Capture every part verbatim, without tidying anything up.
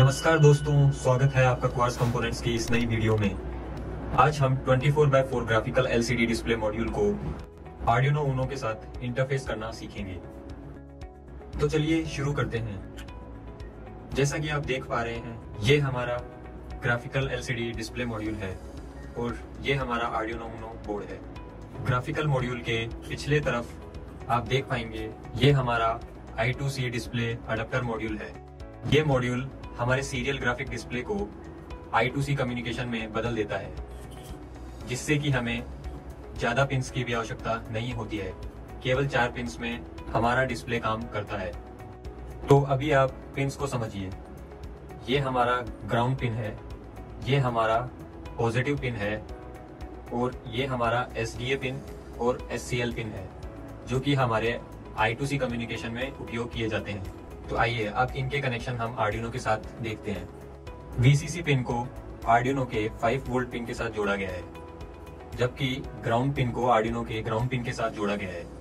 नमस्कार दोस्तों, स्वागत है आपका क्वार्ट्ज कंपोनेंट्स की इस नई वीडियो में। आज हम चौबीस by four graphical LCD display module को आर्डिनो ऊनो के साथ इंटरफेस करना सीखेंगे। तो चलिए शुरू करते हैं। जैसा कि आप देख पा रहे हैं, ये हमारा ग्राफिकल एलसीडी डिस्प्ले मॉड्यूल है और ये हमारा आर्डिनो ऊनो बोर्ड है। ग्राफिकल मॉड्यूल के पिछले तरफ आप देख पाएंगे ये हमारा I two C display adapter module है। ये मॉड्यूल हमारे सीरियल ग्राफिक डिस्प्ले को आई टू सी कम्युनिकेशन में बदल देता है, जिससे कि हमें ज्यादा पिंस की भी आवश्यकता नहीं होती है। केवल चार पिंस में हमारा डिस्प्ले काम करता है। तो अभी आप पिंस को समझिए। ये हमारा ग्राउंड पिन है, ये हमारा पॉजिटिव पिन है और ये हमारा एस डी ए पिन और एस सी एल पिन है, जो कि हमारे आई टू सी कम्युनिकेशन में उपयोग किए जाते हैं। तो आइए अब इनके कनेक्शन हम आर्डिनो के साथ देखते हैं। वी सी सी पिन को आर्डिनो के फाइव वोल्ट पिन के साथ जोड़ा गया है, जबकि ग्राउंड पिन को आर्डिनो के ग्राउंड पिन के साथ जोड़ा गया है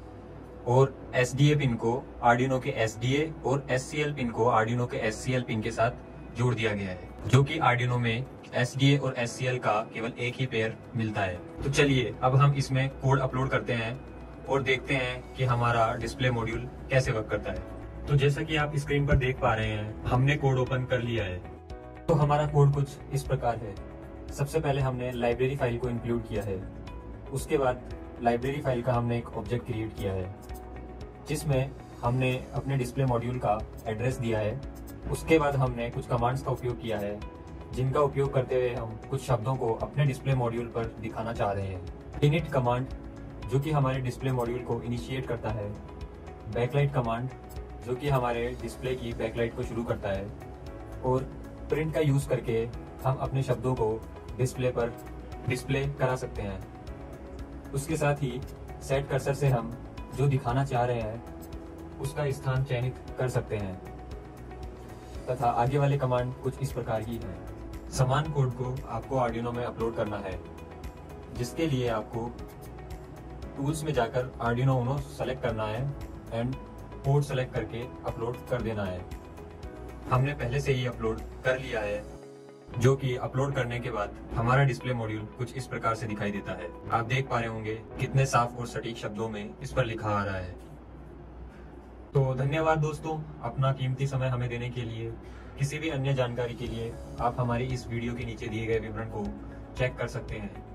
और एस डी ए पिन को आर्डिनो के एस डी ए और एस सी एल पिन को आर्डिनो के एस सी एल पिन के साथ जोड़ दिया गया है, जो कि आर्डिनो में एस डी ए और एस सी एल का केवल एक ही पेयर मिलता है। तो चलिए अब हम इसमें कोड अपलोड करते हैं और देखते हैं कि हमारा डिस्प्ले मॉड्यूल कैसे वर्क करता है। तो जैसा कि आप स्क्रीन पर देख पा रहे हैं, हमने कोड ओपन कर लिया है। तो हमारा कोड कुछ इस प्रकार है। सबसे पहले हमने लाइब्रेरी फाइल को इंक्लूड किया है। उसके बाद लाइब्रेरी फाइल का हमने एक ऑब्जेक्ट क्रिएट किया है, जिसमें हमने अपने डिस्प्ले मॉड्यूल का एड्रेस दिया है। उसके बाद हमने कुछ कमांड्स का उपयोग किया है, जिनका उपयोग करते हुए हम कुछ शब्दों को अपने डिस्प्ले मॉड्यूल पर दिखाना चाह रहे हैं। इनिट कमांड, जो कि हमारे डिस्प्ले मॉड्यूल को इनिशिएट करता है। बैकलाइट कमांड, जो कि हमारे डिस्प्ले की बैकलाइट को शुरू करता है। और प्रिंट का यूज करके हम अपने शब्दों को डिस्प्ले पर डिस्प्ले करा सकते हैं। उसके साथ ही सेट कर्सर से हम जो दिखाना चाह रहे हैं उसका स्थान चयनित कर सकते हैं। तथा आगे वाले कमांड कुछ इस प्रकार की है। समान कोड को आपको आर्डिनो में अपलोड करना है, जिसके लिए आपको टूल्स में जाकर आर्डिनो ऊनो सेलेक्ट करना है एंड पोर्ट सेलेक्ट करके अपलोड कर देना है। हमने पहले से ही अपलोड कर लिया है, जो कि अपलोड करने के बाद हमारा डिस्प्ले मॉड्यूल कुछ इस प्रकार से दिखाई देता है। आप देख पा रहे होंगे कितने साफ और सटीक शब्दों में इस पर लिखा आ रहा है। तो धन्यवाद दोस्तों, अपना कीमती समय हमें देने के लिए। किसी भी अन्य जानकारी के लिए आप हमारी इस वीडियो के नीचे दिए गए विवरण को चेक कर सकते हैं।